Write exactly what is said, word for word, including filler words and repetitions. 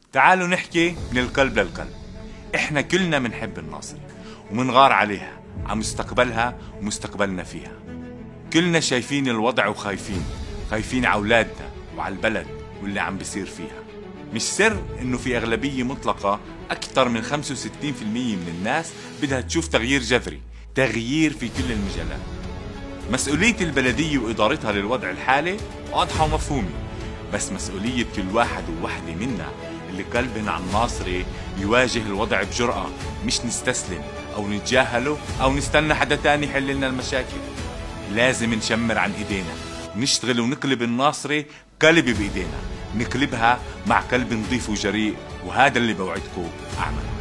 تعالوا نحكي من القلب للقلب. احنا كلنا منحب الناصري ومنغار عليها على مستقبلها ومستقبلنا فيها. كلنا شايفين الوضع وخايفين، خايفين على اولادنا وعلى البلد واللي عم بيصير فيها. مش سر انه في اغلبية مطلقة اكثر من خمسة وستين بالمية من الناس بدها تشوف تغيير جذري، تغيير في كل المجالات. مسؤولية البلدية وادارتها للوضع الحالي واضحة ومفهومة، بس مسؤولية كل واحد ووحدة منا اللي قلبن على الناصري يواجه الوضع بجرأة، مش نستسلم او نتجاهله او نستنى حدا تاني يحل لنا المشاكل. لازم نشمر عن ايدينا ونشتغل ونقلب الناصري قلب بايدينا، نقلبها مع قلب نظيف وجريء، وهذا اللي بوعدكم اعمله.